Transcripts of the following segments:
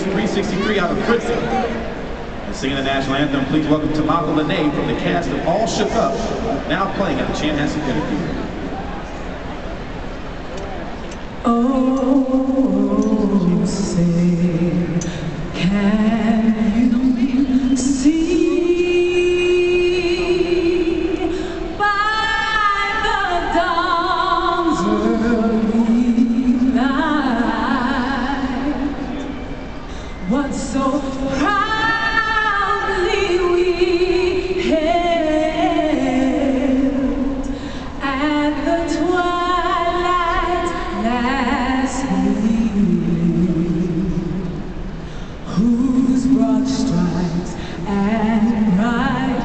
363 out of Fritzy. And singing the national anthem, please welcome Timotha Lanae from the cast of All Shook Up, now playing at the Chanhassen Theater. Oh, say, can you see by the dawn's early light what so proudly we hailed at the twilight last evening, whose broad stripes and bright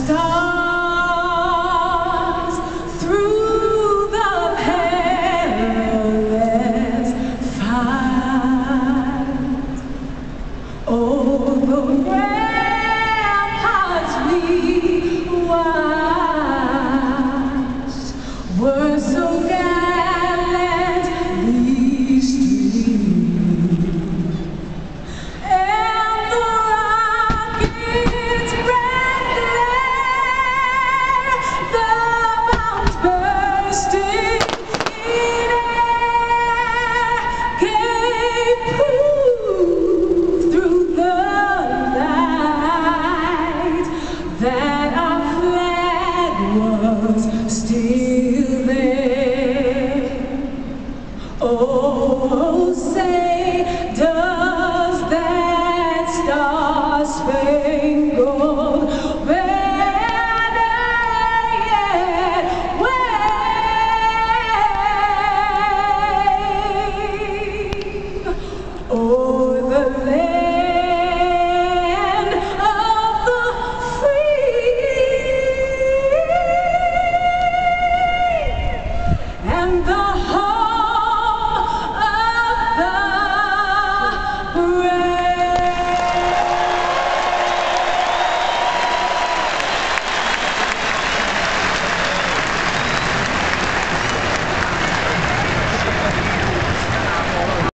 stars through the perilous fight, oh, the ramparts we watched were so gallantly streamed, and the rockets' red glare, the bombs bursting in air, gave proof through the night that our flag was still there. Oh, say, does that star-spangled banner yet wave o'er the land of the free and the